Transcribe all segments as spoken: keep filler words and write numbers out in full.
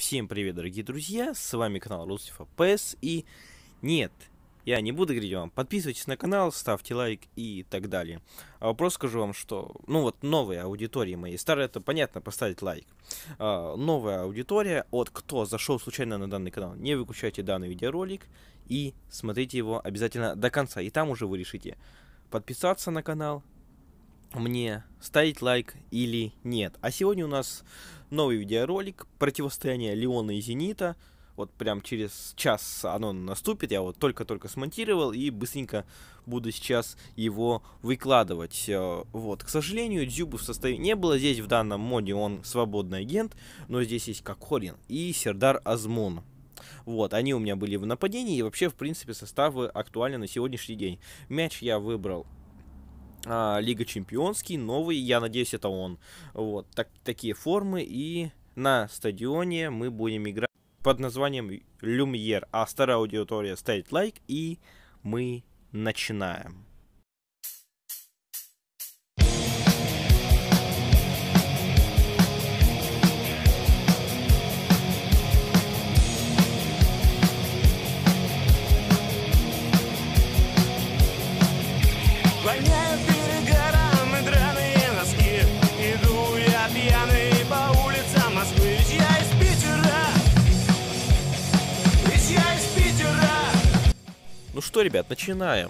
Всем привет, дорогие друзья, с вами канал Русев АПС, и нет, я не буду говорить вам, подписывайтесь на канал, ставьте лайк и так далее. А вопрос скажу вам, что, ну вот новая аудитория моей, старая это понятно, поставить лайк. А, новая аудитория, от кто зашел случайно на данный канал, не выключайте данный видеоролик и смотрите его обязательно до конца, и там уже вы решите подписаться на канал, мне ставить лайк или нет. А сегодня у нас новый видеоролик противостояние Леона и Зенита. Вот прям через час оно наступит. Я вот только-только смонтировал и быстренько буду сейчас его выкладывать. Вот, к сожалению, Дзюбы в составе не было. Здесь в данном моде он свободный агент, но здесь есть Кокорин и Сердар Азмун. Вот, они у меня были в нападении, и вообще, в принципе, составы актуальны на сегодняшний день. Мяч я выбрал А, Лига Чемпионский, новый, я надеюсь, это он. Вот, так, такие формы, и на стадионе мы будем играть под названием Люмьер. А старая аудитория ставит лайк, и мы начинаем. Ну что, ребят, начинаем.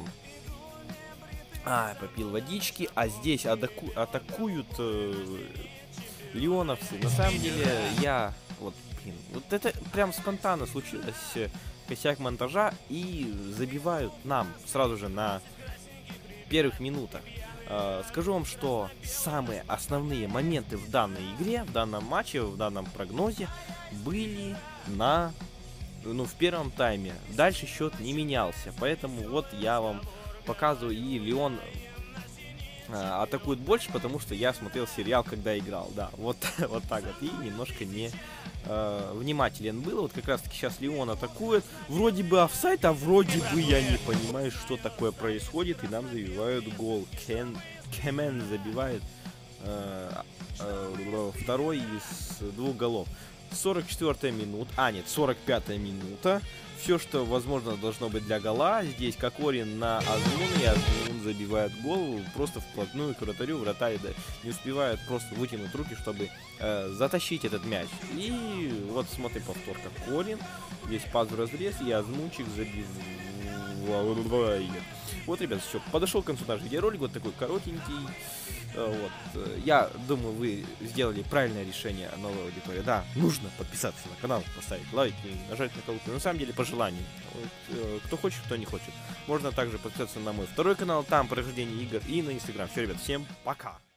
А, попил водички, а здесь атаку атакуют э, леоновцы. На самом деле, я... Вот, блин, вот это прям спонтанно случилось. Косяк монтажа, и забивают нам сразу же на первых минутах. Э, скажу вам, что самые основные моменты в данной игре, в данном матче, в данном прогнозе были на... Ну, в первом тайме. Дальше счет не менялся. Поэтому вот я вам показываю. И Леон э, атакует больше, потому что я смотрел сериал, когда играл. Да, вот, вот так вот. И немножко не э, внимателен был. Вот как раз таки сейчас Леон атакует. Вроде бы офсайд, а вроде бы я не понимаю, что такое происходит. И нам забивают гол. Кен, Кемен забивает э, э, второй из двух голов. сорок четвёртая минута, а нет, сорок пятая минута. Все, что возможно должно быть для гола. Здесь Кокорин на Азмун, и Азмун забивает гол просто вплотную к вратарю. Вратарь не успевает просто вытянуть руки, чтобы э, затащить этот мяч. И вот смотри повтор Кокорин. Здесь пас в разрез, и Азмунчик забивает. Вот, ребят, все, подошел к концу наш видеоролик, вот такой коротенький. Вот, я думаю, вы сделали правильное решение, новой аудитории. Да, нужно подписаться на канал, поставить лайк и нажать на колокольчик. На самом деле, по желанию. Вот, кто хочет, кто не хочет. Можно также подписаться на мой второй канал, там прохождение игр, и на инстаграм. Все, ребят, всем пока!